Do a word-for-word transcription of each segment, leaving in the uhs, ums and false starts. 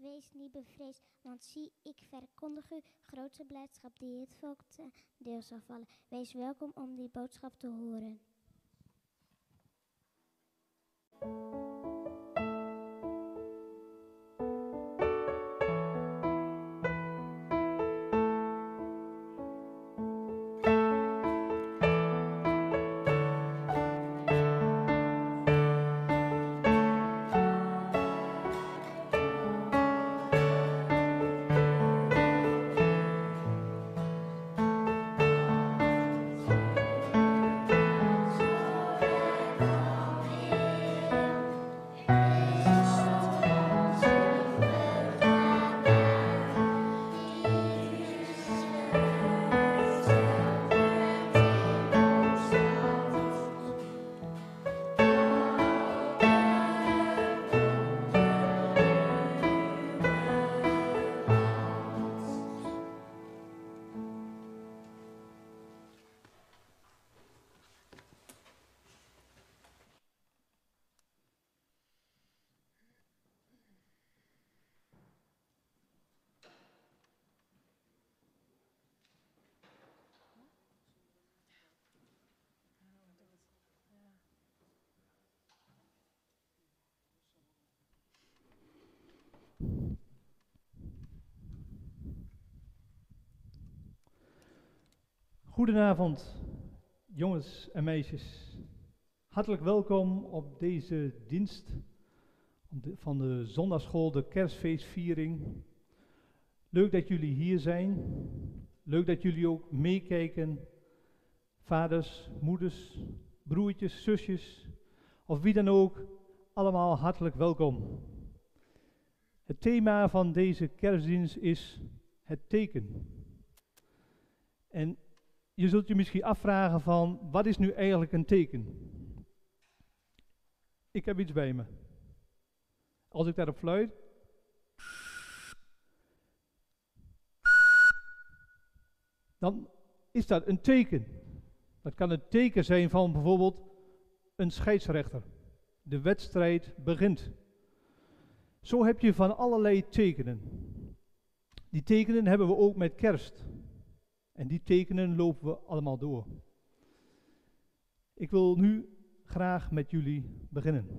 wees niet bevreesd, want zie, ik verkondig u grote blijdschap die het volk ten deel zal vallen. Wees welkom om die boodschap te horen. Goedenavond, jongens en meisjes. Hartelijk welkom op deze dienst van de zondagschool, de kerstfeestviering. Leuk dat jullie hier zijn. Leuk dat jullie ook meekijken. Vaders, moeders, broertjes, zusjes of wie dan ook, allemaal hartelijk welkom. Het thema van deze kerstdienst is het teken. En je zult je misschien afvragen van, wat is nu eigenlijk een teken? Ik heb iets bij me. Als ik daarop fluit, dan is dat een teken. Dat kan een teken zijn van bijvoorbeeld een scheidsrechter. De wedstrijd begint. Zo heb je van allerlei tekenen. Die tekenen hebben we ook met kerst. En die tekenen lopen we allemaal door. Ik wil nu graag met jullie beginnen.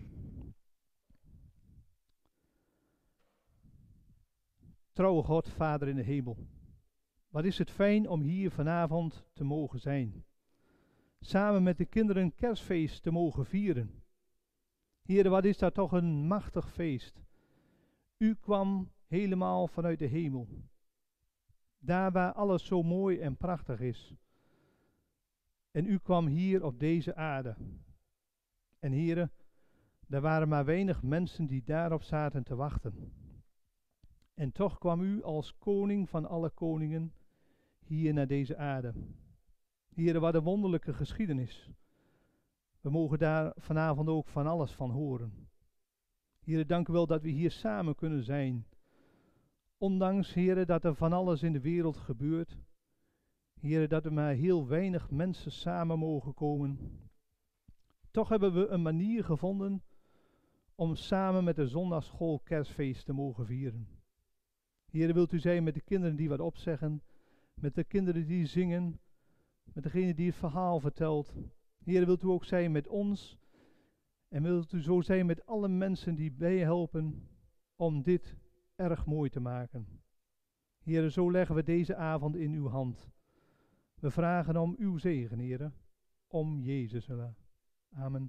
Trouwe God, Vader in de hemel. Wat is het fijn om hier vanavond te mogen zijn. Samen met de kinderen kerstfeest te mogen vieren. Heer, wat is dat toch een machtig feest. U kwam helemaal vanuit de hemel. Daar waar alles zo mooi en prachtig is. En u kwam hier op deze aarde. En heren, er waren maar weinig mensen die daarop zaten te wachten. En toch kwam u als koning van alle koningen hier naar deze aarde. Heren, wat een wonderlijke geschiedenis. We mogen daar vanavond ook van alles van horen. Heren, dank u wel dat we hier samen kunnen zijn. Ondanks, heren, dat er van alles in de wereld gebeurt. Heren, dat er maar heel weinig mensen samen mogen komen. Toch hebben we een manier gevonden om samen met de zondagschool kerstfeest te mogen vieren. Heren, wilt u zijn met de kinderen die wat opzeggen, met de kinderen die zingen, met degene die het verhaal vertelt. Heren, wilt u ook zijn met ons en wilt u zo zijn met alle mensen die bijhelpen om dit erg mooi te maken. Heren, zo leggen we deze avond in uw hand. We vragen om uw zegen, heren, om Jezus willen. Amen.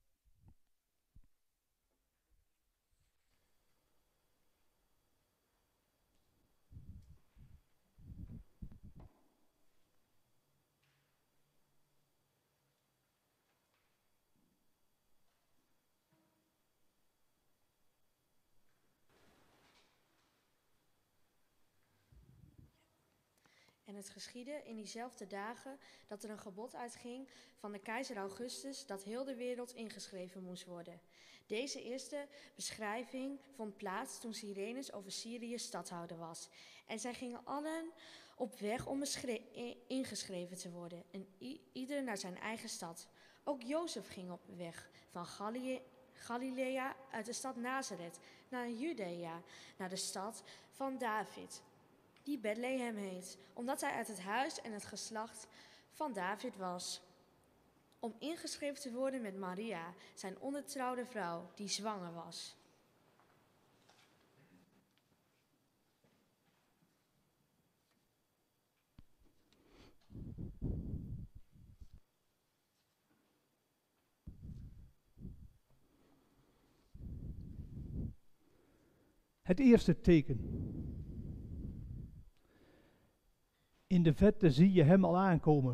En het geschiedde in diezelfde dagen dat er een gebod uitging van de keizer Augustus dat heel de wereld ingeschreven moest worden. Deze eerste beschrijving vond plaats toen Cyrenus over Syrië stadhouder was. En zij gingen allen op weg om ingeschreven te worden, en i- ieder naar zijn eigen stad. Ook Jozef ging op weg van Gallië, Galilea, uit de stad Nazareth, naar Judea, naar de stad van David, die Bethlehem heet, omdat hij uit het huis en het geslacht van David was. Om ingeschreven te worden met Maria, zijn ongetrouwde vrouw, die zwanger was. Het eerste teken. In de vette zie je hem al aankomen.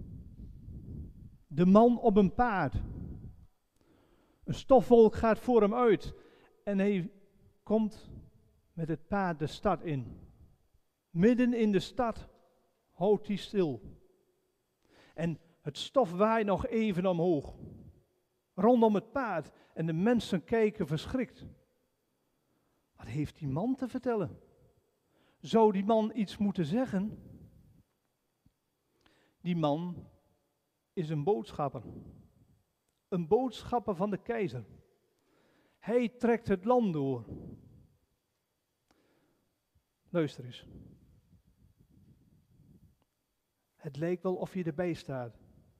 De man op een paard. Een stofwolk gaat voor hem uit en hij komt met het paard de stad in. Midden in de stad houdt hij stil. En het stof waait nog even omhoog. Rondom het paard en de mensen kijken verschrikt. Wat heeft die man te vertellen? Zou die man iets moeten zeggen? Die man is een boodschapper. Een boodschapper van de keizer. Hij trekt het land door. Luister eens. Het lijkt wel of je erbij staat.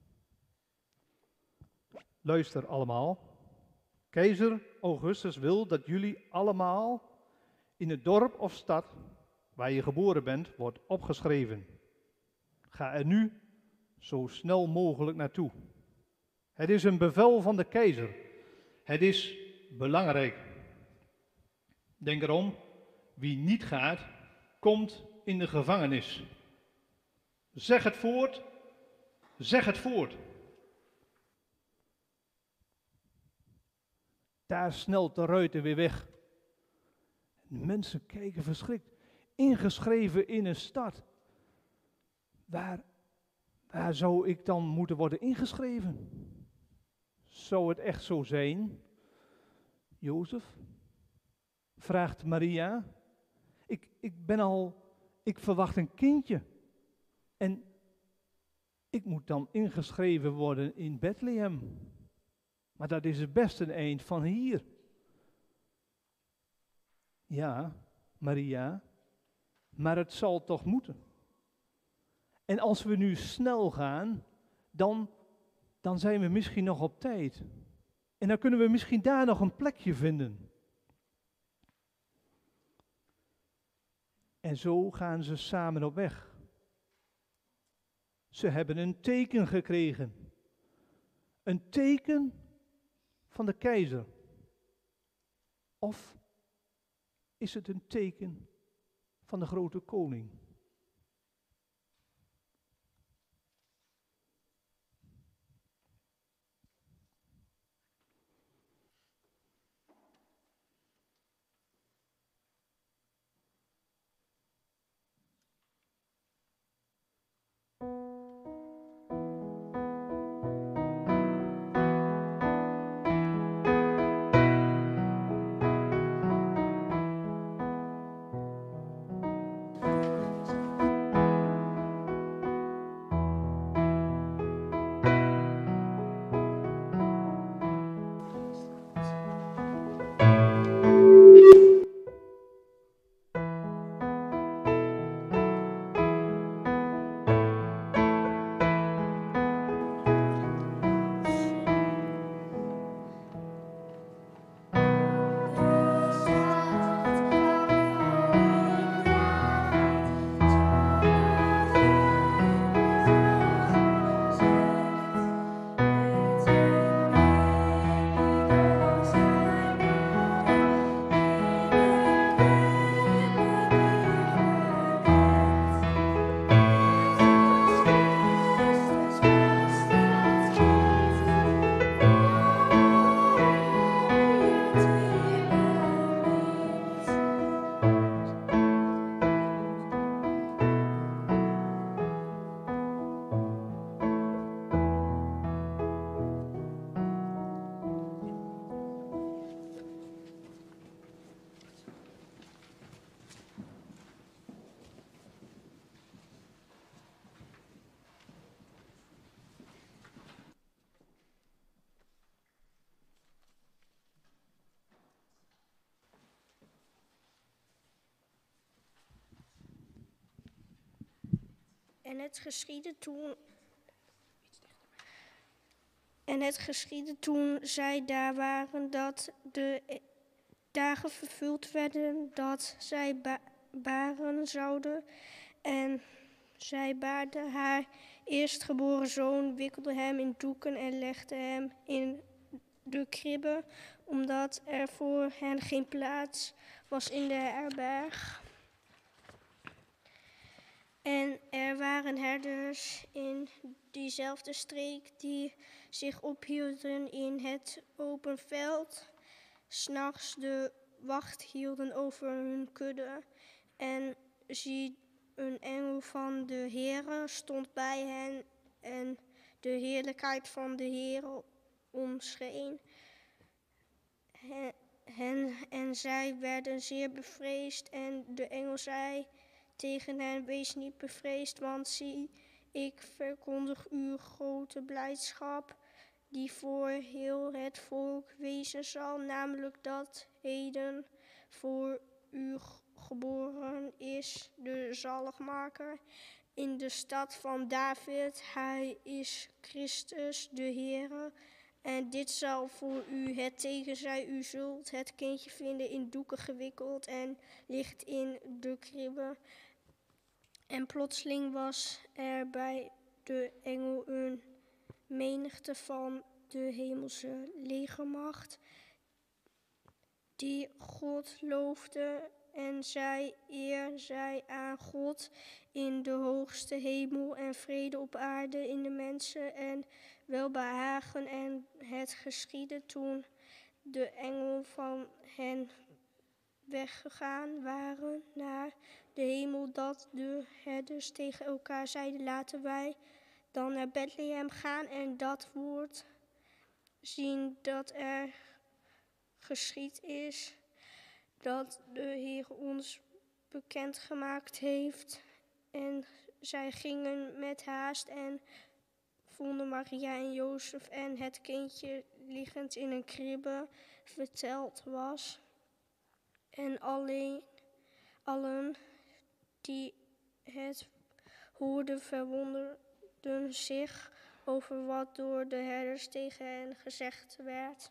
Luister allemaal. Keizer Augustus wil dat jullie allemaal in het dorp of stad waar je geboren bent, wordt opgeschreven. Ga er nu zo snel mogelijk naartoe. Het is een bevel van de keizer. Het is belangrijk. Denk erom, wie niet gaat, komt in de gevangenis. Zeg het voort, zeg het voort. Daar snelt de ruiter weer weg. De mensen kijken verschrikt. Ingeschreven in een stad. Waar, waar zou ik dan moeten worden ingeschreven? Zou het echt zo zijn? Jozef? Vraagt Maria. Ik, ik ben al, ik verwacht een kindje. En ik moet dan ingeschreven worden in Bethlehem. Maar dat is het best een eind van hier. Ja, Maria, maar het zal toch moeten. En als we nu snel gaan, dan, dan zijn we misschien nog op tijd. En dan kunnen we misschien daar nog een plekje vinden. En zo gaan ze samen op weg. Ze hebben een teken gekregen. Een teken van de keizer. Of is het een teken van de grote koning? En het geschiedde toen... En het geschiedde toen zij daar waren dat de dagen vervuld werden dat zij ba- baren zouden. En zij baarde haar eerstgeboren zoon, wikkelde hem in doeken en legde hem in de kribbe, omdat er voor hen geen plaats was in de herberg. En er waren herders in diezelfde streek die zich ophielden in het open veld, 's nachts de wacht hielden over hun kudde. En zie, een engel van de Heere stond bij hen en de heerlijkheid van de Heere omscheen hen en zij werden zeer bevreesd. En de engel zei tegen hen: wees niet bevreesd, want zie, ik verkondig u grote blijdschap, die voor heel het volk wezen zal, namelijk dat heden voor u geboren is de zaligmaker in de stad van David. Hij is Christus de Heere. En dit zal voor u het teken zijn: u zult het kindje vinden in doeken gewikkeld en ligt in de kribbe. En plotseling was er bij de engel een menigte van de hemelse legermacht, die God loofde en zei: eer zij aan God in de hoogste hemel en vrede op aarde in de mensen en welbehagen. En het geschiedde toen de engel van hen weggegaan waren naar de hemel, dat de herders tegen elkaar zeiden: laten wij dan naar Bethlehem gaan en dat woord zien dat er geschied is, dat de Heer ons bekendgemaakt heeft. En zij gingen met haast en vonden Maria en Jozef en het kindje liggend in een kribbe verteld was. En alleen, allen die het hoorden verwonderden zich over wat door de herders tegen hen gezegd werd.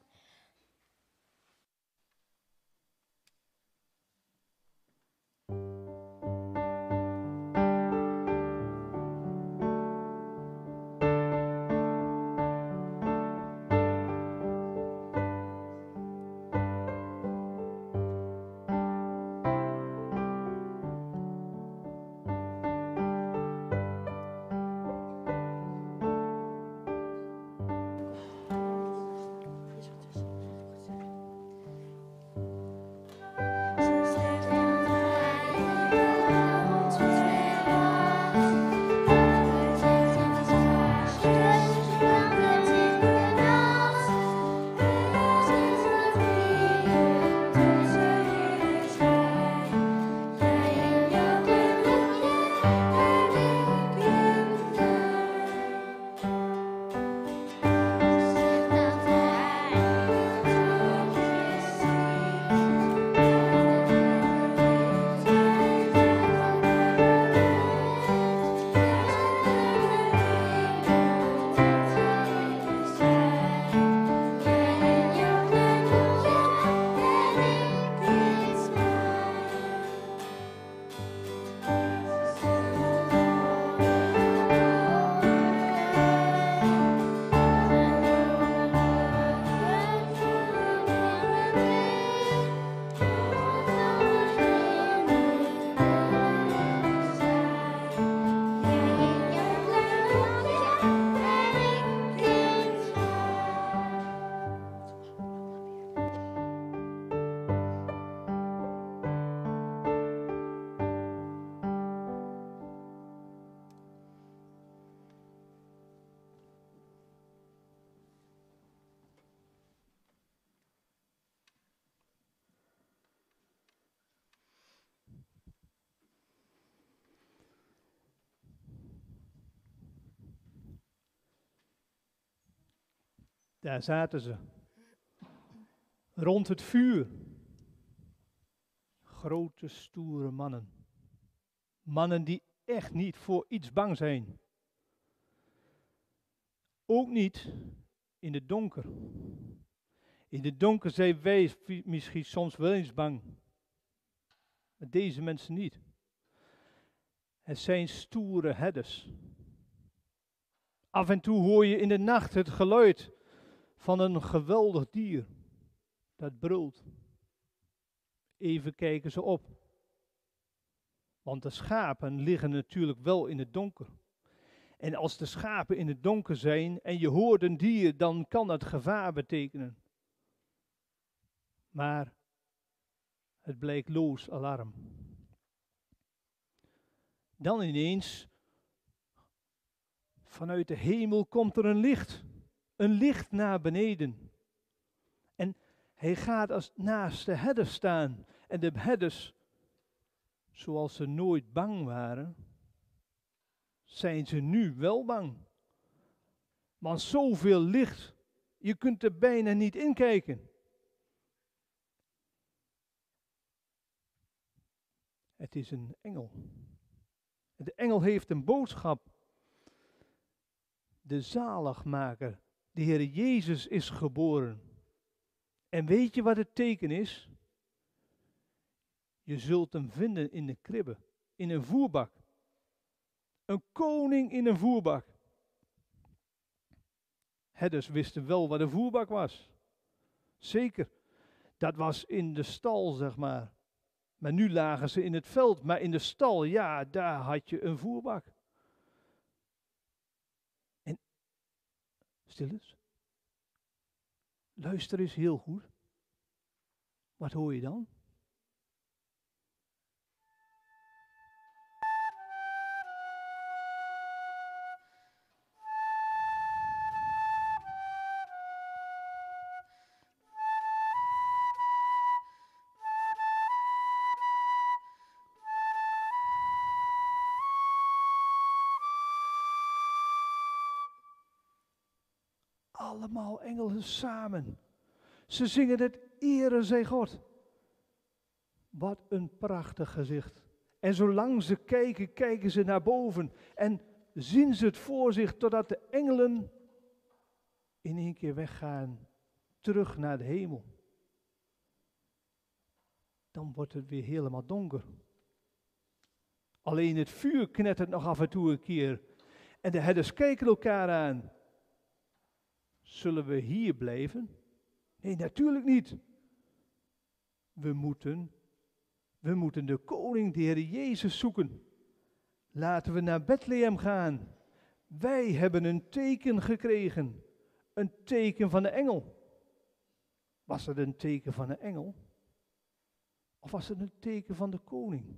Daar zaten ze, rond het vuur. Grote, stoere mannen. Mannen die echt niet voor iets bang zijn. Ook niet in het donker. In het donker zijn wij misschien soms wel eens bang. Maar deze mensen niet. Het zijn stoere herders. Af en toe hoor je in de nacht het geluid van een geweldig dier dat brult. Even kijken ze op. Want de schapen liggen natuurlijk wel in het donker. En als de schapen in het donker zijn en je hoort een dier, dan kan dat gevaar betekenen. Maar het blijkt loos alarm. Dan ineens, vanuit de hemel komt er een licht. Een licht naar beneden. En hij gaat als naast de herders staan. En de herders, zoals ze nooit bang waren, zijn ze nu wel bang. Want zoveel licht, je kunt er bijna niet in kijken. Het is een engel. De engel heeft een boodschap. De zaligmaker, de Heer Jezus is geboren. En weet je wat het teken is? Je zult hem vinden in de kribbe, in een voerbak. Een koning in een voerbak. Herders wisten wel wat een voerbak was. Zeker, dat was in de stal, zeg maar. Maar nu lagen ze in het veld, maar in de stal, ja, daar had je een voerbak. En, stil eens. Luister eens heel goed. Wat hoor je dan? Allemaal engelen samen. Ze zingen het ere zij God. Wat een prachtig gezicht. En zolang ze kijken, kijken ze naar boven. En zien ze het voor zich totdat de engelen in één keer weggaan. Terug naar de hemel. Dan wordt het weer helemaal donker. Alleen het vuur knettert nog af en toe een keer. En de herders kijken elkaar aan. Zullen we hier blijven? Nee, natuurlijk niet. We moeten, we moeten de koning, de Heer Jezus, zoeken. Laten we naar Bethlehem gaan. Wij hebben een teken gekregen. Een teken van de engel. Was het een teken van de engel? Of was het een teken van de koning?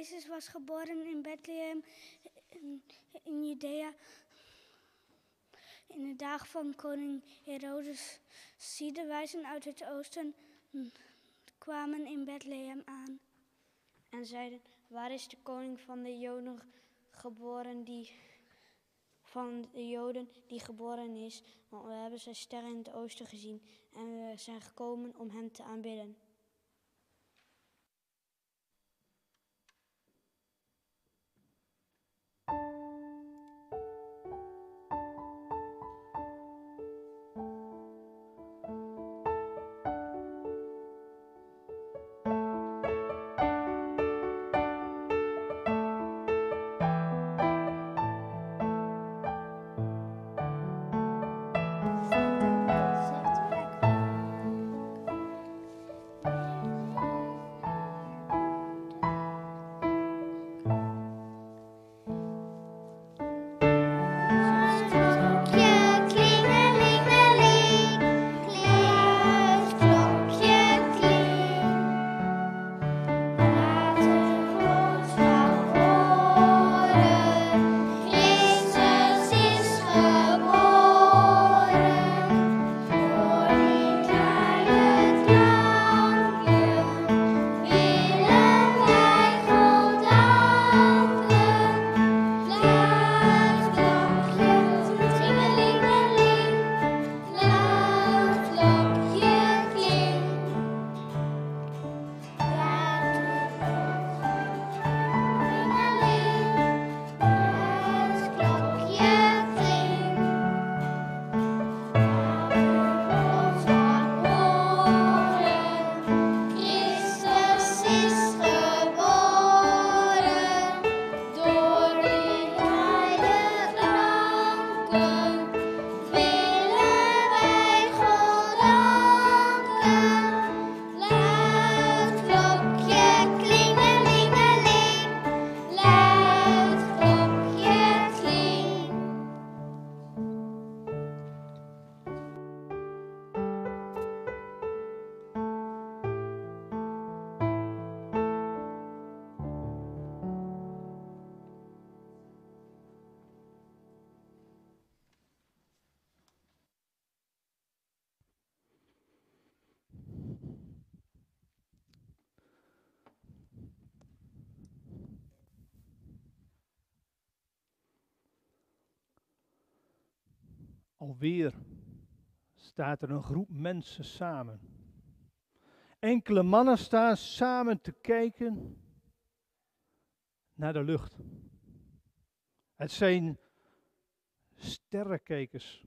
Jezus was geboren in Bethlehem in, in Judea. In de dagen van koning Herodes, zie de wijzen uit het oosten kwamen in Bethlehem aan. En zeiden, waar is de koning van de Joden geboren die, van de Joden die geboren is? Want we hebben zijn ster in het oosten gezien en we zijn gekomen om hem te aanbidden. Alweer staat er een groep mensen samen. Enkele mannen staan samen te kijken naar de lucht. Het zijn sterrenkijkers.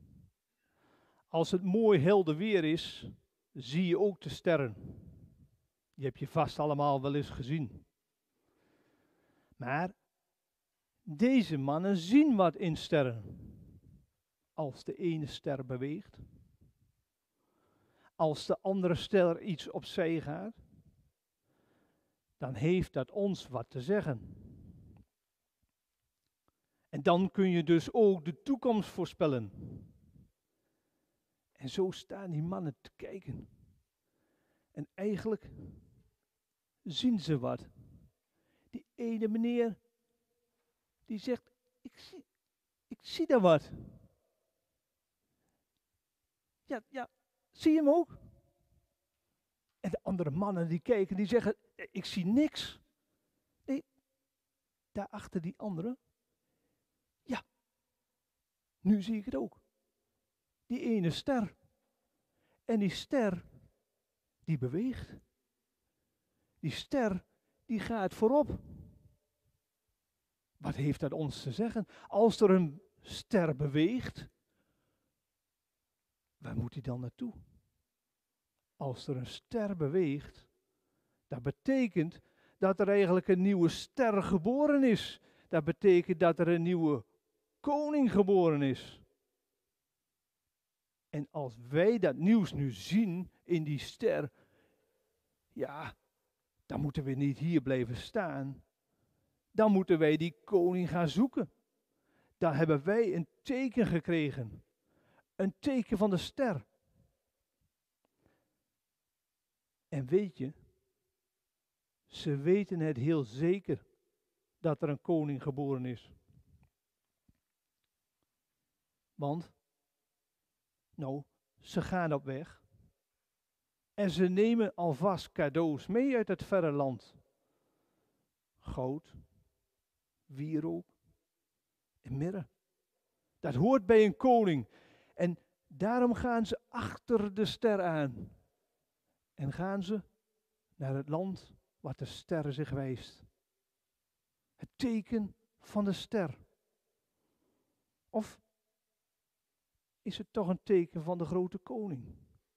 Als het mooi helder weer is, zie je ook de sterren. Die heb je vast allemaal wel eens gezien. Maar deze mannen zien wat in sterren. Als de ene ster beweegt, als de andere ster iets opzij gaat, dan heeft dat ons wat te zeggen. En dan kun je dus ook de toekomst voorspellen. En zo staan die mannen te kijken. En eigenlijk zien ze wat. Die ene meneer, die zegt, ik zie, ik zie daar wat. Ja, ja, zie je hem ook? En de andere mannen die kijken, die zeggen, ik zie niks. Nee, daarachter die andere, ja, nu zie ik het ook. Die ene ster. En die ster, die beweegt. Die ster, die gaat voorop. Wat heeft dat ons te zeggen? Als er een ster beweegt, waar moet hij dan naartoe? Als er een ster beweegt, dat betekent dat er eigenlijk een nieuwe ster geboren is. Dat betekent dat er een nieuwe koning geboren is. En als wij dat nieuws nu zien in die ster, ja, dan moeten we niet hier blijven staan. Dan moeten wij die koning gaan zoeken. Dan hebben wij een teken gekregen. Een teken van de ster. En weet je, Ze weten het heel zeker dat er een koning geboren is. Want, nou, ze gaan op weg. En ze nemen alvast cadeaus mee uit het verre land. Goud, wierook en mirre. Dat hoort bij een koning. En daarom gaan ze achter de ster aan. En gaan ze naar het land waar de ster zich wijst. Het teken van de ster. Of is het toch een teken van de grote koning?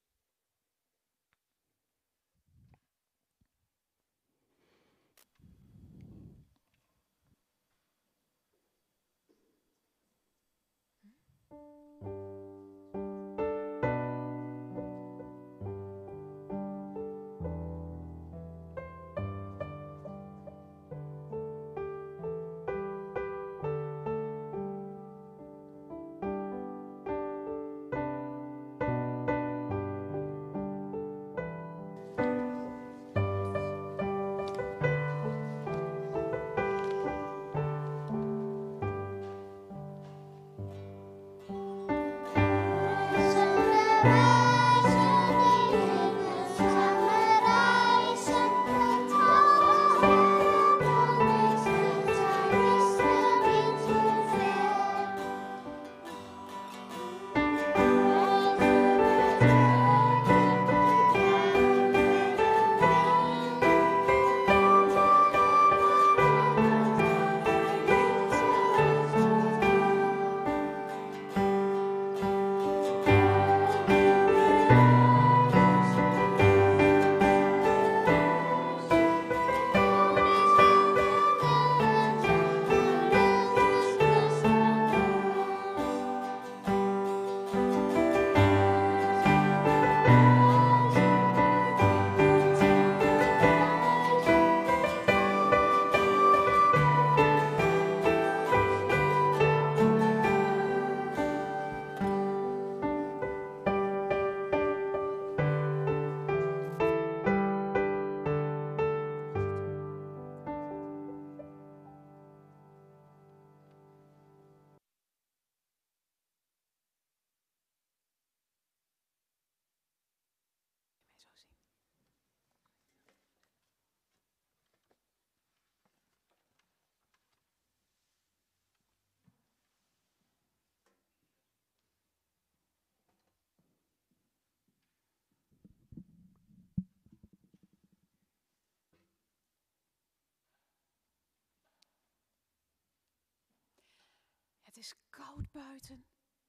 Het is koud buiten.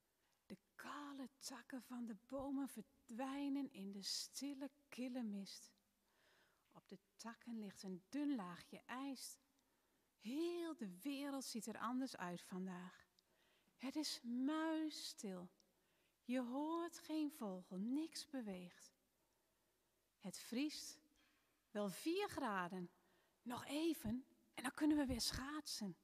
De kale takken van de bomen verdwijnen in de stille, kille mist. Op de takken ligt een dun laagje ijs. Heel de wereld ziet er anders uit vandaag. Het is muisstil. Je hoort geen vogel, niks beweegt. Het vriest, wel vier graden. Nog even en dan kunnen we weer schaatsen.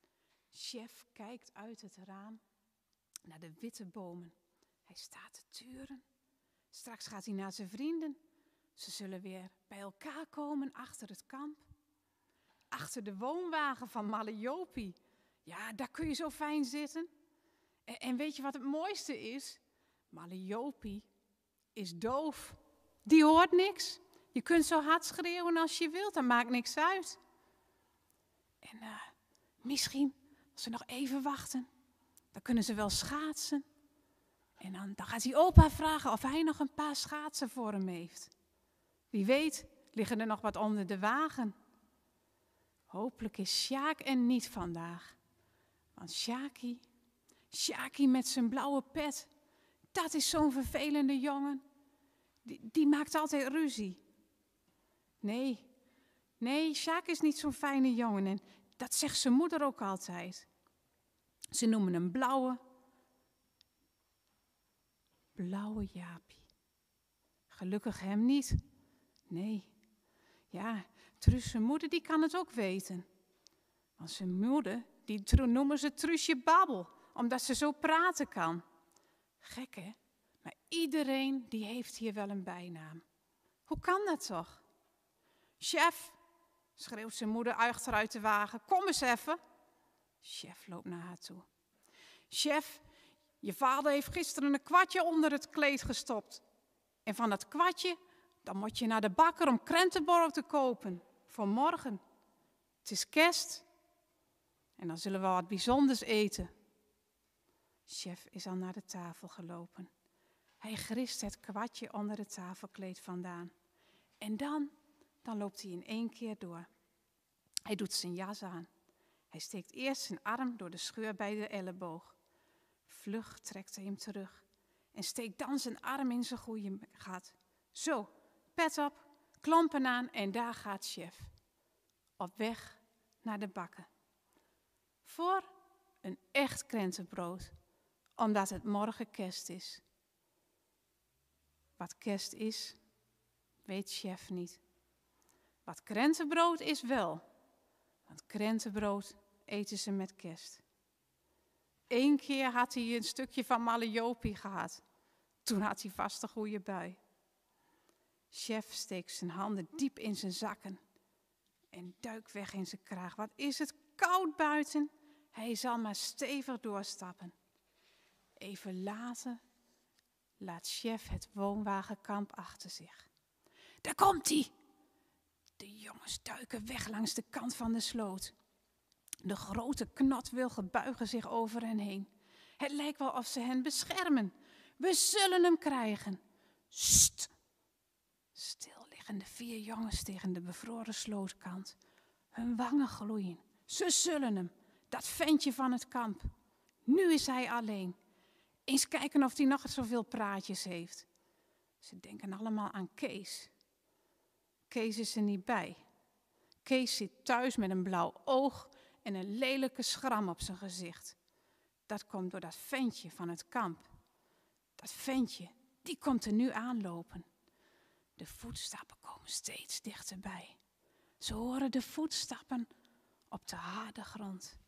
Chef kijkt uit het raam naar de witte bomen. Hij staat te turen. Straks gaat hij naar zijn vrienden. Ze zullen weer bij elkaar komen achter het kamp. Achter de woonwagen van Malliopi. Ja, daar kun je zo fijn zitten. En, en weet je wat het mooiste is? Malliopi is doof. Die hoort niks. Je kunt zo hard schreeuwen als je wilt, dat maakt niks uit. En uh, misschien, als ze nog even wachten, dan kunnen ze wel schaatsen. En dan, dan gaat hij opa vragen of hij nog een paar schaatsen voor hem heeft. Wie weet, liggen er nog wat onder de wagen. Hopelijk is Sjaak er niet vandaag. Want Sjaakie, Sjaakie met zijn blauwe pet, dat is zo'n vervelende jongen. Die, die maakt altijd ruzie. Nee, nee, Sjaak is niet zo'n fijne jongen en dat zegt zijn moeder ook altijd. Ze noemen hem Blauwe, Blauwe Jaapie. Gelukkig hem niet. Nee, ja, Truus zijn moeder die kan het ook weten. Want zijn moeder, die noemen ze Truusje Babbel, omdat ze zo praten kan. Gek hè, maar iedereen die heeft hier wel een bijnaam. Hoe kan dat toch? Chef, schreeuwt zijn moeder achteruit de wagen. Kom eens even. Chef loopt naar haar toe. Chef, je vader heeft gisteren een kwartje onder het kleed gestopt. En van dat kwartje, dan moet je naar de bakker om krentenborrel te kopen. Voor morgen. Het is kerst. En dan zullen we wat bijzonders eten. Chef is al naar de tafel gelopen. Hij grist het kwartje onder het tafelkleed vandaan. En dan, dan loopt hij in één keer door. Hij doet zijn jas aan. Hij steekt eerst zijn arm door de scheur bij de elleboog. Vlug trekt hij hem terug. En steekt dan zijn arm in zijn goeie gat. Zo, pet op, klompen aan en daar gaat Chef. Op weg naar de bakker. Voor een echt krentenbrood, omdat het morgen kerst is. Wat kerst is, weet Chef niet. Wat krentenbrood is wel, want krentenbrood eten ze met kerst. Eén keer had hij een stukje van Malliopi gehad. Toen had hij vast een goede bui. Chef steekt zijn handen diep in zijn zakken en duikt weg in zijn kraag. Wat is het koud buiten? Hij zal maar stevig doorstappen. Even later laat Chef het woonwagenkamp achter zich. Daar komt hij! De jongens duiken weg langs de kant van de sloot. De grote knotwilgen buigen zich over hen heen. Het lijkt wel of ze hen beschermen. We zullen hem krijgen. Sst! Stil liggen de vier jongens tegen de bevroren slootkant. Hun wangen gloeien. Ze zullen hem, dat ventje van het kamp. Nu is hij alleen. Eens kijken of hij nog zoveel praatjes heeft. Ze denken allemaal aan Kees. Kees is er niet bij. Kees zit thuis met een blauw oog en een lelijke schram op zijn gezicht. Dat komt door dat ventje van het kamp. Dat ventje, die komt er nu aanlopen. De voetstappen komen steeds dichterbij. Ze horen de voetstappen op de harde grond.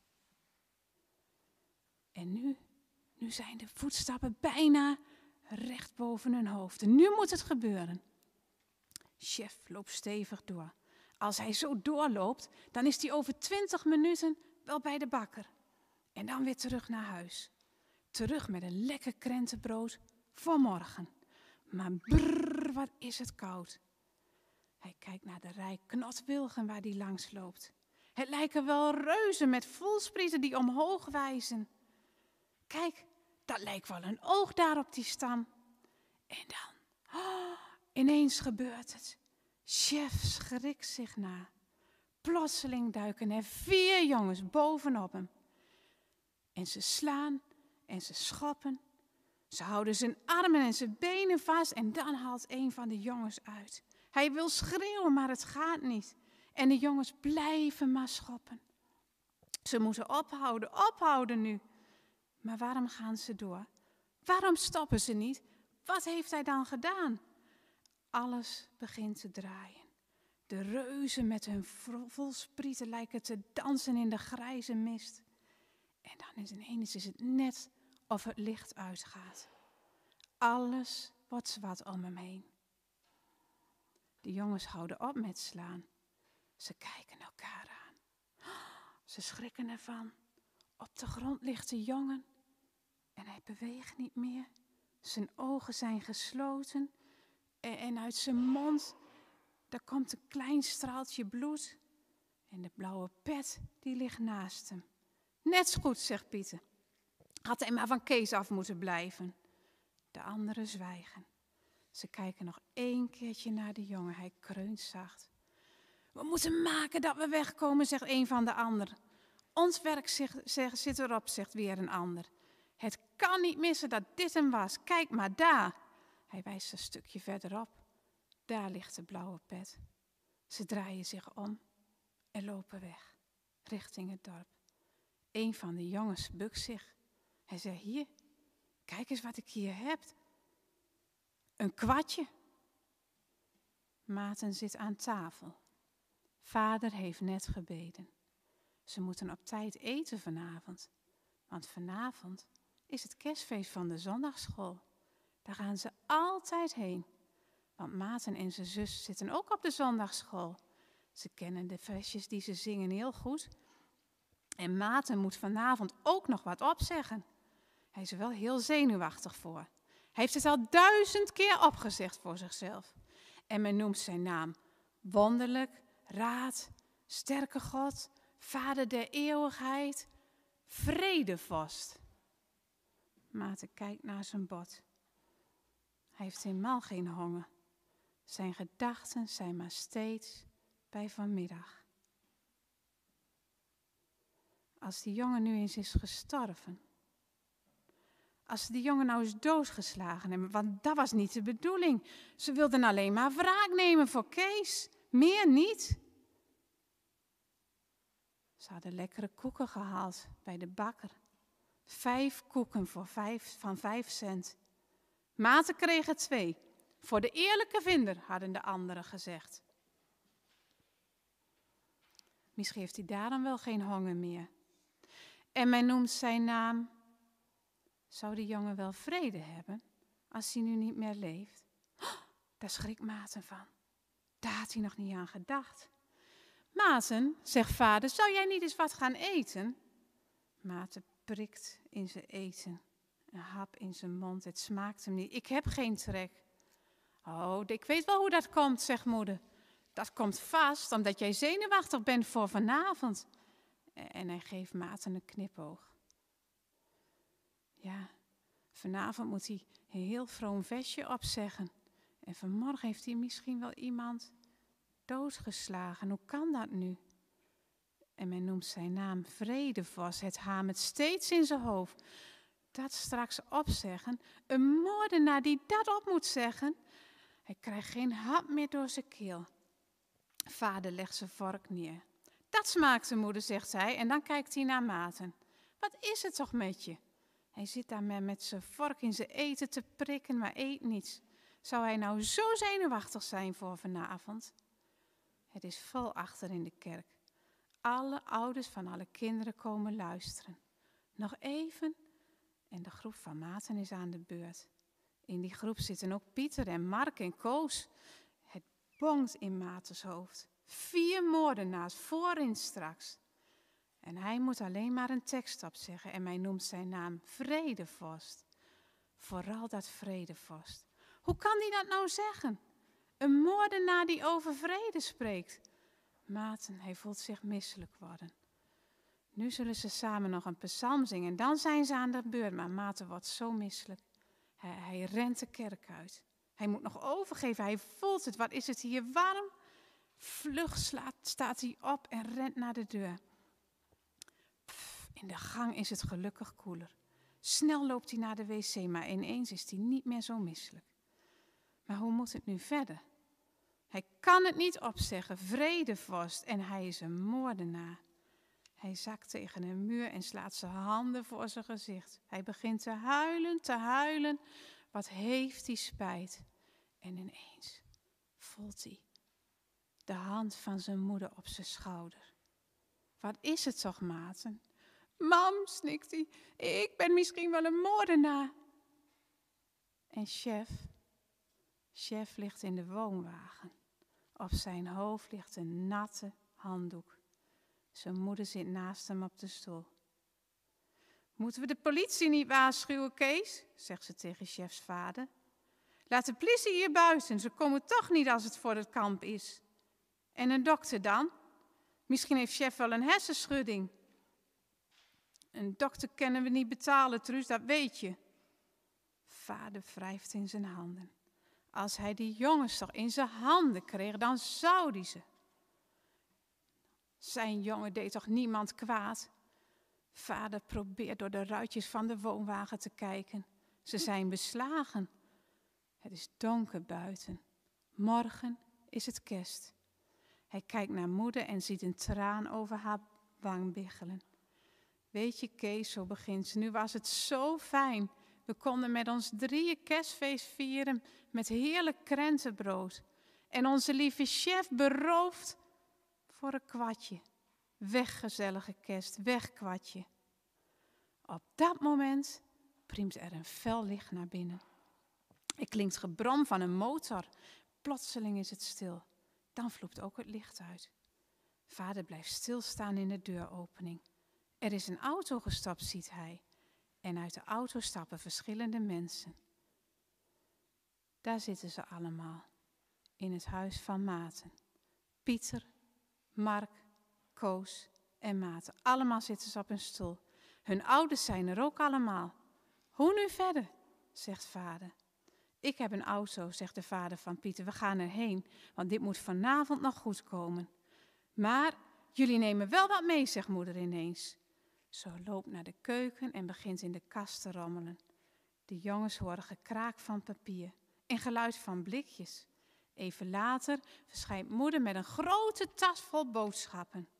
En nu, nu zijn de voetstappen bijna recht boven hun hoofden. Nu moet het gebeuren. Chef loopt stevig door. Als hij zo doorloopt, dan is hij over twintig minuten wel bij de bakker. En dan weer terug naar huis. Terug met een lekker krentenbrood voor morgen. Maar brrr, wat is het koud. Hij kijkt naar de rij knotwilgen waar hij langs loopt. Het lijken wel reuzen met voelsprieten die omhoog wijzen. Kijk, dat lijkt wel een oog daar op die stam. En dan, oh, ineens gebeurt het. Chef schrikt zich na. Plotseling duiken er vier jongens bovenop hem. En ze slaan en ze schoppen. Ze houden zijn armen en zijn benen vast en dan haalt een van de jongens uit. Hij wil schreeuwen, maar het gaat niet. En de jongens blijven maar schoppen. Ze moeten ophouden, ophouden nu. Maar waarom gaan ze door? Waarom stoppen ze niet? Wat heeft hij dan gedaan? Alles begint te draaien. De reuzen met hun voelsprieten lijken te dansen in de grijze mist. En dan is ineens is het net of het licht uitgaat. Alles wordt zwart om hem heen. De jongens houden op met slaan. Ze kijken elkaar aan. Ze schrikken ervan. Op de grond ligt de jongen en hij beweegt niet meer. Zijn ogen zijn gesloten en, en uit zijn mond daar komt een klein straaltje bloed. En de blauwe pet die ligt naast hem. Net zo goed, zegt Pieter. Had hij maar van Kees af moeten blijven. De anderen zwijgen. Ze kijken nog één keertje naar de jongen. Hij kreunt zacht. We moeten maken dat we wegkomen, zegt een van de anderen. Ons werk zit erop, zegt weer een ander. Het kan niet missen dat dit hem was. Kijk maar daar. Hij wijst een stukje verderop. Daar ligt de blauwe pet. Ze draaien zich om en lopen weg, richting het dorp. Een van de jongens bukt zich. Hij zegt, hier, kijk eens wat ik hier heb. Een kwartje. Maarten zit aan tafel. Vader heeft net gebeden. Ze moeten op tijd eten vanavond. Want vanavond is het kerstfeest van de zondagsschool. Daar gaan ze altijd heen. Want Maarten en zijn zus zitten ook op de zondagsschool. Ze kennen de versjes die ze zingen heel goed. En Maarten moet vanavond ook nog wat opzeggen. Hij is er wel heel zenuwachtig voor. Hij heeft het al duizend keer opgezegd voor zichzelf. En men noemt zijn naam wonderlijk, raad, sterke God, vader der eeuwigheid, vredevorst. Maarten kijkt naar zijn bord. Hij heeft helemaal geen honger. Zijn gedachten zijn maar steeds bij vanmiddag. Als die jongen nu eens is gestorven. Als ze die jongen nou eens doodgeslagen hebben, want dat was niet de bedoeling. Ze wilden alleen maar wraak nemen voor Kees, meer niet. Ze hadden lekkere koeken gehaald bij de bakker. Vijf koeken voor vijf, van vijf cent. Maarten kreeg er twee. Voor de eerlijke vinder, hadden de anderen gezegd. Misschien heeft hij daarom wel geen honger meer. En men noemt zijn naam. Zou die jongen wel vrede hebben als hij nu niet meer leeft? Oh, daar schrikt Maarten van. Daar had hij nog niet aan gedacht. Maarten, zegt vader, zou jij niet eens wat gaan eten? Maarten prikt in zijn eten. Een hap in zijn mond, het smaakt hem niet. Ik heb geen trek. Oh, ik weet wel hoe dat komt, zegt moeder. Dat komt vast omdat jij zenuwachtig bent voor vanavond. En hij geeft Maarten een knipoog. Ja, vanavond moet hij een heel vroom vestje opzeggen. En vanmorgen heeft hij misschien wel iemand doodgeslagen. Hoe kan dat nu? En men noemt zijn naam Vredevorst. Het hamert steeds in zijn hoofd. Dat straks opzeggen. Een moordenaar die dat op moet zeggen. Hij krijgt geen hap meer door zijn keel. Vader legt zijn vork neer. Dat smaakt de moeder, zegt hij. En dan kijkt hij naar Maarten. Wat is het toch met je? Hij zit daar met zijn vork in zijn eten te prikken, maar eet niets. Zou hij nou zo zenuwachtig zijn voor vanavond? Het is vol achter in de kerk. Alle ouders van alle kinderen komen luisteren. Nog even en de groep van Maarten is aan de beurt. In die groep zitten ook Pieter en Mark en Koos. Het bonkt in Maartens hoofd. Vier moordenaars voorin straks. En hij moet alleen maar een tekst opzeggen en mij noemt zijn naam Vredevorst. Vooral dat Vredevorst. Hoe kan hij dat nou zeggen? Een moordenaar die over vrede spreekt. Maarten, hij voelt zich misselijk worden. Nu zullen ze samen nog een psalm zingen. Dan zijn ze aan de beurt. Maar Maarten wordt zo misselijk. Hij, hij rent de kerk uit. Hij moet nog overgeven. Hij voelt het. Wat is het hier warm? Vlug slaat, staat hij op en rent naar de deur. Pff, in de gang is het gelukkig koeler. Snel loopt hij naar de wc, maar ineens is hij niet meer zo misselijk. Maar hoe moet het nu verder? Hij kan het niet opzeggen, Vredevorst, en hij is een moordenaar. Hij zakt tegen een muur en slaat zijn handen voor zijn gezicht. Hij begint te huilen, te huilen. Wat heeft hij spijt. En ineens voelt hij de hand van zijn moeder op zijn schouder. Wat is het toch, Maarten? Mam, snikt hij, ik ben misschien wel een moordenaar. En chef, chef ligt in de woonwagen. Op zijn hoofd ligt een natte handdoek. Zijn moeder zit naast hem op de stoel. Moeten we de politie niet waarschuwen, Kees? Zegt ze tegen chefs vader. Laat de politie hier buiten, ze komen toch niet als het voor het kamp is. En een dokter dan? Misschien heeft chef wel een hersenschudding. Een dokter kunnen we niet betalen, Truus, dat weet je. Vader wrijft in zijn handen. Als hij die jongens toch in zijn handen kreeg, dan zou hij ze. Zijn jongen deed toch niemand kwaad? Vader probeert door de ruitjes van de woonwagen te kijken. Ze zijn beslagen. Het is donker buiten. Morgen is het kerst. Hij kijkt naar moeder en ziet een traan over haar wang biggelen. Weet je, Kees, zo begint ze. Nu was het zo fijn. We konden met ons drieën kerstfeest vieren met heerlijk krentenbrood. En onze lieve chef beroofd voor een kwartje. Weg, gezellige kerst, weg, kwartje. Op dat moment priemt er een fel licht naar binnen. Er klinkt gebrom van een motor. Plotseling is het stil. Dan vloept ook het licht uit. Vader blijft stilstaan in de deuropening. Er is een auto gestapt, ziet hij. En uit de auto stappen verschillende mensen. Daar zitten ze allemaal. In het huis van Maarten. Pieter, Mark, Koos en Maarten. Allemaal zitten ze op een stoel. Hun ouders zijn er ook allemaal. Hoe nu verder, zegt vader. Ik heb een auto, zegt de vader van Pieter. We gaan erheen, want dit moet vanavond nog goed komen. Maar jullie nemen wel wat mee, zegt moeder ineens. Zo loopt naar de keuken en begint in de kast te rommelen. De jongens horen gekraak van papier en geluid van blikjes. Even later verschijnt moeder met een grote tas vol boodschappen.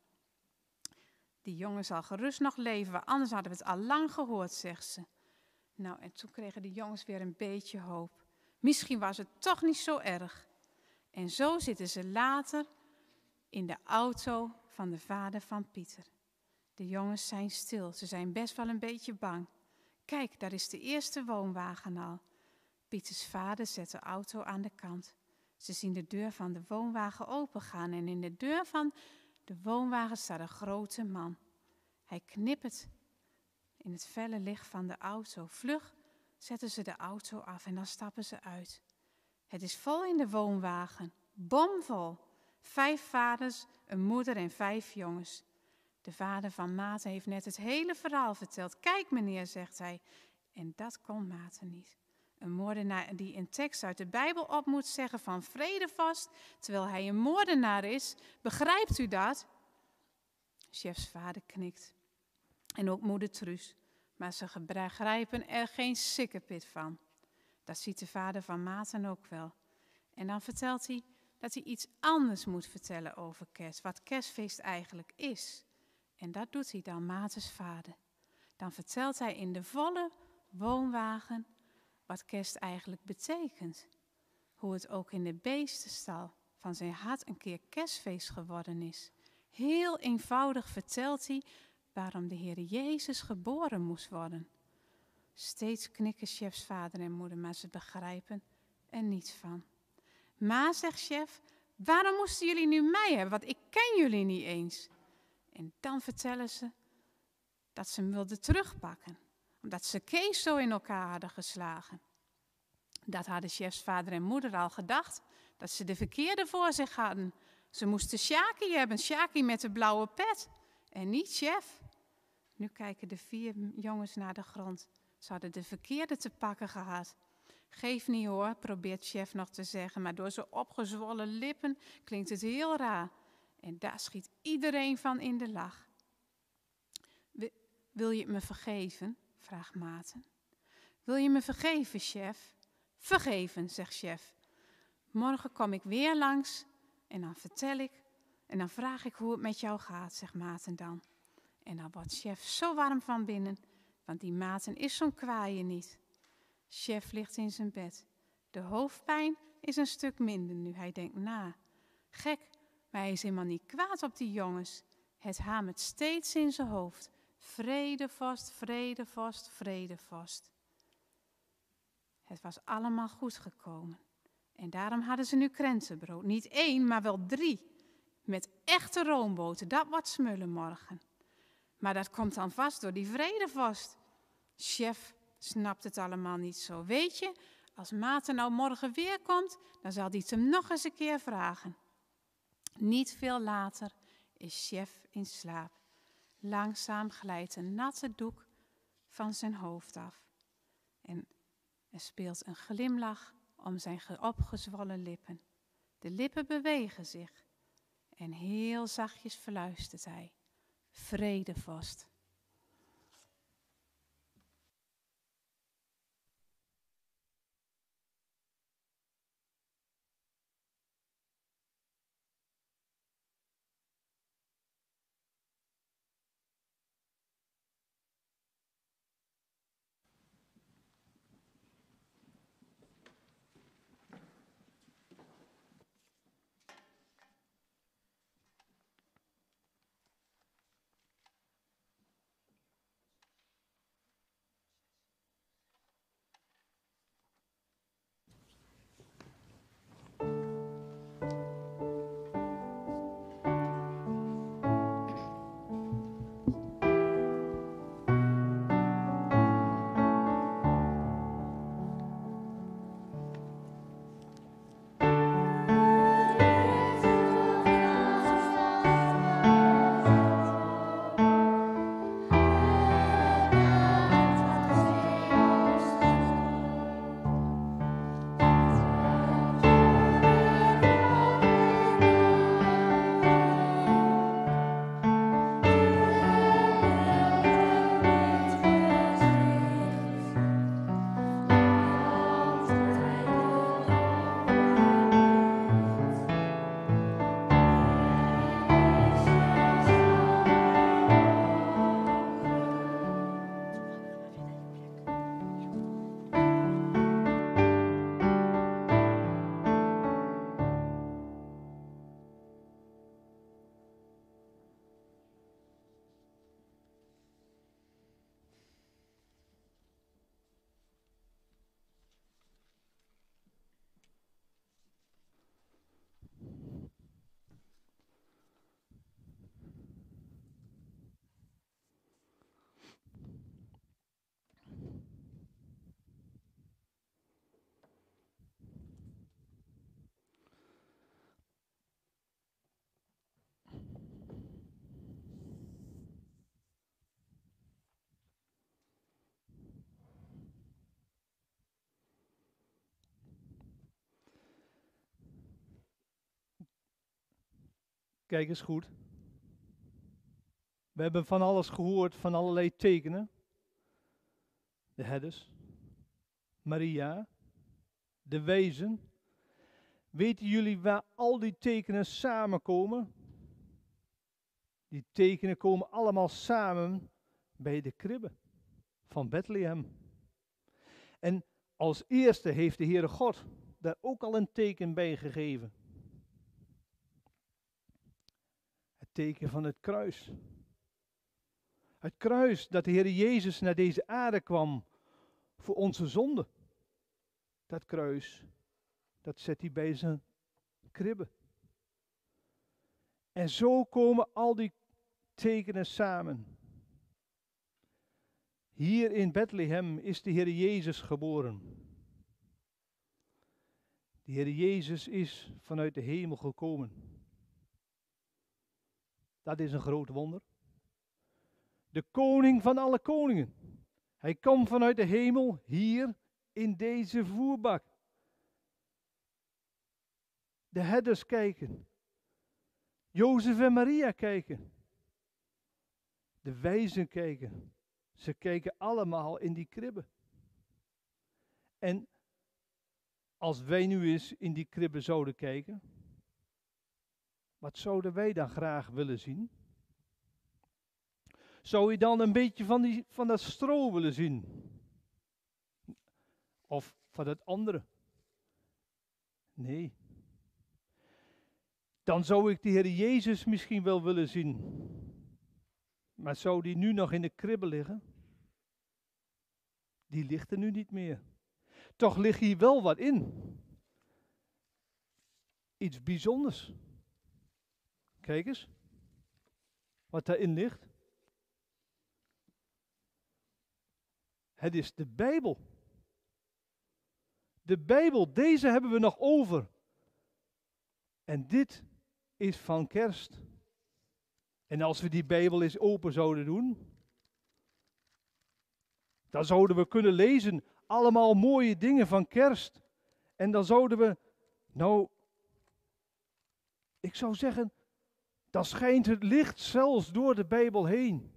Die jongen zal gerust nog leven, anders hadden we het al lang gehoord, zegt ze. Nou, en toen kregen de jongens weer een beetje hoop. Misschien was het toch niet zo erg. En zo zitten ze later in de auto van de vader van Pieter. De jongens zijn stil, ze zijn best wel een beetje bang. Kijk, daar is de eerste woonwagen al. Pieters vader zet de auto aan de kant. Ze zien de deur van de woonwagen opengaan en in de deur van de woonwagen staat een grote man. Hij knippert in het felle licht van de auto. Vlug zetten ze de auto af en dan stappen ze uit. Het is vol in de woonwagen, bomvol. Vijf vaders, een moeder en vijf jongens. De vader van Maarten heeft net het hele verhaal verteld. Kijk meneer, zegt hij. En dat kon Maarten niet. Een moordenaar die een tekst uit de Bijbel op moet zeggen van vrede vast, terwijl hij een moordenaar is. Begrijpt u dat? Chefs vader knikt. En ook moeder Truus. Maar ze begrijpen er geen sikkepit van. Dat ziet de vader van Maarten ook wel. En dan vertelt hij dat hij iets anders moet vertellen over kerst. Wat kerstfeest eigenlijk is. En dat doet hij dan, Maartens vader. Dan vertelt hij in de volle woonwagen wat kerst eigenlijk betekent. Hoe het ook in de beestenstal van zijn hart een keer kerstfeest geworden is. Heel eenvoudig vertelt hij waarom de Heer Jezus geboren moest worden. Steeds knikken chefs vader en moeder, maar ze begrijpen er niets van. Maar, zegt chef, waarom moesten jullie nu mij hebben? Want ik ken jullie niet eens. En dan vertellen ze dat ze hem wilden terugpakken. Omdat ze Kees zo in elkaar hadden geslagen. Dat hadden chefs vader en moeder al gedacht. Dat ze de verkeerde voor zich hadden. Ze moesten Sjaki hebben, Sjaki met de blauwe pet. En niet chef. Nu kijken de vier jongens naar de grond. Ze hadden de verkeerde te pakken gehad. Geef niet hoor, probeert chef nog te zeggen. Maar door zijn opgezwollen lippen klinkt het heel raar. En daar schiet iedereen van in de lach. Wil je het me vergeven? Vraagt Maarten. Wil je me vergeven, chef? Vergeven, zegt chef. Morgen kom ik weer langs en dan vertel ik en dan vraag ik hoe het met jou gaat, zegt Maarten dan. En dan wordt chef zo warm van binnen, want die Maarten is zo'n kwaaie niet. Chef ligt in zijn bed. De hoofdpijn is een stuk minder nu. Hij denkt na. Gek, maar hij is helemaal niet kwaad op die jongens. Het hamert steeds in zijn hoofd. Vrede vast, vrede vast, vrede vast. Het was allemaal goed gekomen. En daarom hadden ze nu krentenbrood. Niet één, maar wel drie. Met echte roomboten, dat wordt smullen morgen. Maar dat komt dan vast door die vrede vast. Chef snapt het allemaal niet zo. Weet je, als Maarten nou morgen weer komt, dan zal hij het hem nog eens een keer vragen. Niet veel later is chef in slaap. Langzaam glijdt een natte doek van zijn hoofd af. En er speelt een glimlach om zijn opgezwollen lippen. De lippen bewegen zich. En heel zachtjes fluistert hij. Vrede vast. Kijk eens goed. We hebben van alles gehoord, van allerlei tekenen. De herders, Maria, de wijzen. Weten jullie waar al die tekenen samenkomen? Die tekenen komen allemaal samen bij de kribbe van Bethlehem. En als eerste heeft de Heere God daar ook al een teken bij gegeven. Het teken van het kruis. Het kruis dat de Heer Jezus naar deze aarde kwam voor onze zonde. Dat kruis, dat zet hij bij zijn kribbe. En zo komen al die tekenen samen. Hier in Bethlehem is de Heer Jezus geboren. De Heer Jezus is vanuit de hemel gekomen. Dat is een groot wonder. De koning van alle koningen. Hij komt vanuit de hemel hier in deze voerbak. De herders kijken. Jozef en Maria kijken. De wijzen kijken. Ze kijken allemaal in die kribbe. En als wij nu eens in die kribbe zouden kijken, wat zouden wij dan graag willen zien? Zou je dan een beetje van, die, van dat stro willen zien? Of van het andere? Nee. Dan zou ik de Heer Jezus misschien wel willen zien. Maar zou die nu nog in de kribbe liggen? Die ligt er nu niet meer. Toch ligt hier wel wat in. Iets bijzonders. Kijk eens. Wat daarin ligt. Het is de Bijbel. De Bijbel, deze hebben we nog over. En dit is van Kerst. En als we die Bijbel eens open zouden doen, dan zouden we kunnen lezen allemaal mooie dingen van Kerst. En dan zouden we, nou, ik zou zeggen, dan schijnt het licht zelfs door de Bijbel heen.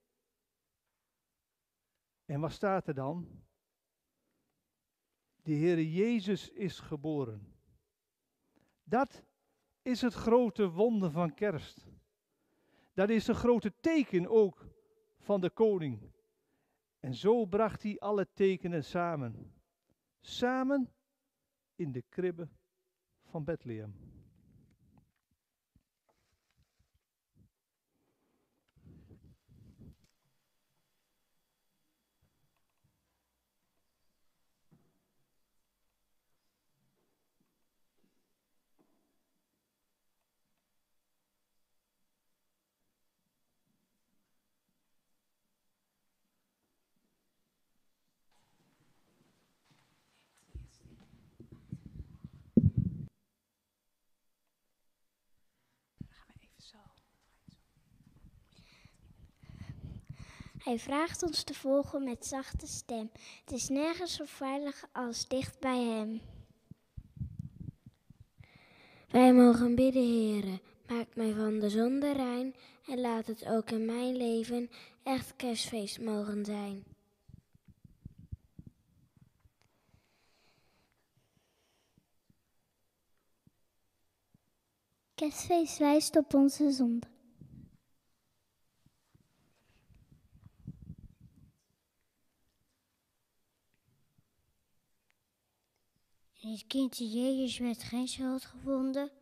En wat staat er dan? De Heere Jezus is geboren. Dat is het grote wonder van Kerst. Dat is het grote teken ook van de koning. En zo bracht hij alle tekenen samen. Samen in de kribbe van Bethlehem. Hij vraagt ons te volgen met zachte stem. Het is nergens zo veilig als dicht bij hem. Wij mogen bidden, Heere, maak mij van de zonde rein en laat het ook in mijn leven echt kerstfeest mogen zijn. Kerstfeest wijst op onze zonde. En het kindje Jezus werd geen schuld gevonden.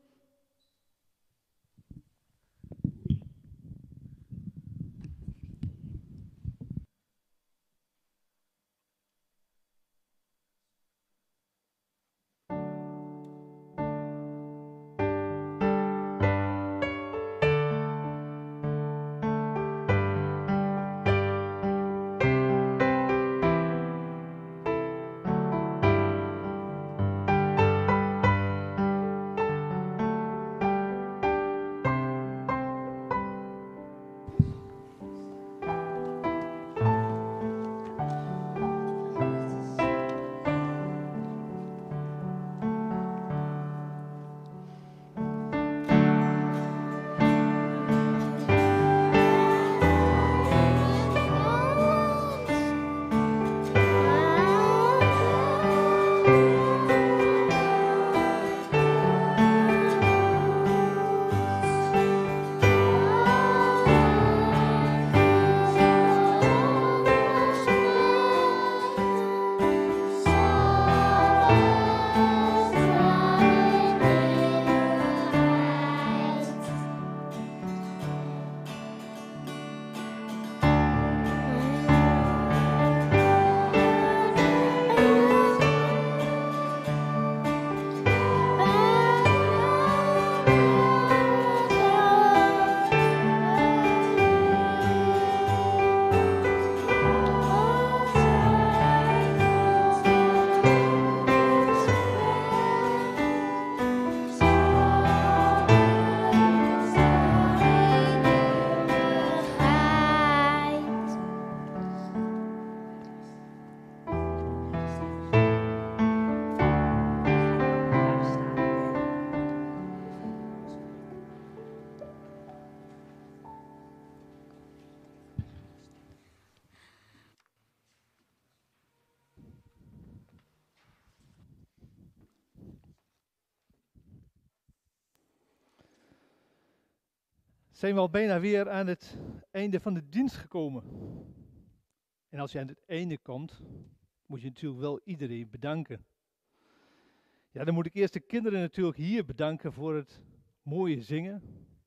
Zijn we al bijna weer aan het einde van de dienst gekomen. En als je aan het einde komt, moet je natuurlijk wel iedereen bedanken. Ja, dan moet ik eerst de kinderen natuurlijk hier bedanken voor het mooie zingen.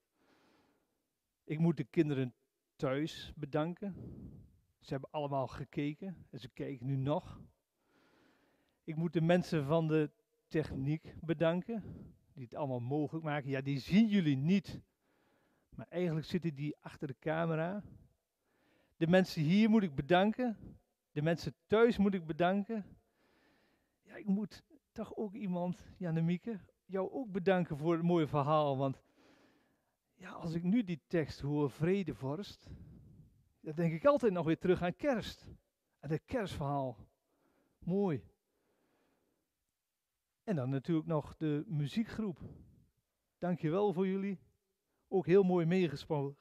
Ik moet de kinderen thuis bedanken. Ze hebben allemaal gekeken en ze kijken nu nog. Ik moet de mensen van de techniek bedanken, die het allemaal mogelijk maken. Ja, die zien jullie niet, maar eigenlijk zitten die achter de camera. De mensen hier moet ik bedanken. De mensen thuis moet ik bedanken. Ja, ik moet toch ook iemand, Jannemieke, jou ook bedanken voor het mooie verhaal. Want ja, als ik nu die tekst hoor, vredevorst, dan denk ik altijd nog weer terug aan kerst. Aan het kerstverhaal. Mooi. En dan natuurlijk nog de muziekgroep. Dankjewel voor jullie. Ook heel mooi meegespeeld.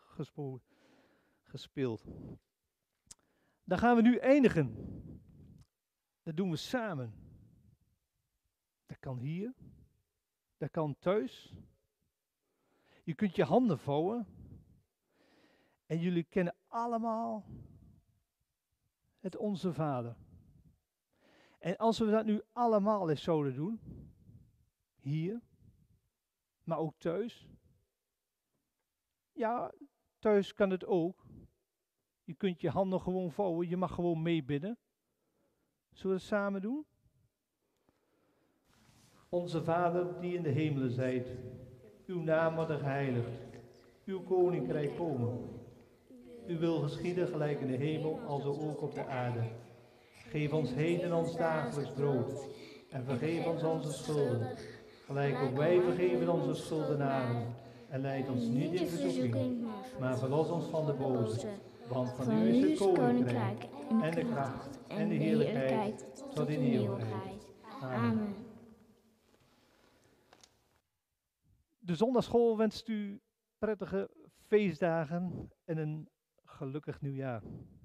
Dan gaan we nu eindigen. Dat doen we samen. Dat kan hier. Dat kan thuis. Je kunt je handen vouwen. En jullie kennen allemaal het Onze Vader. En als we dat nu allemaal eens zouden doen, hier, maar ook thuis. Ja, thuis kan het ook. Je kunt je handen gewoon vouwen, je mag gewoon meebidden. Zullen we het samen doen? Onze Vader die in de hemelen zijt, uw naam wordt geheiligd, uw koninkrijk komen. Uw wil geschieden gelijk in de hemel als ook op de aarde. Geef ons heden ons dagelijks brood en vergeef ons onze schulden, gelijk ook wij vergeven onze schuldenaren. En leid ons niet in verzoeking, maar verlos ons van de boze. Want van u is het koninkrijk en de kracht en de heerlijkheid tot in eeuwigheid. Amen. De zondagschool wenst u prettige feestdagen en een gelukkig nieuwjaar.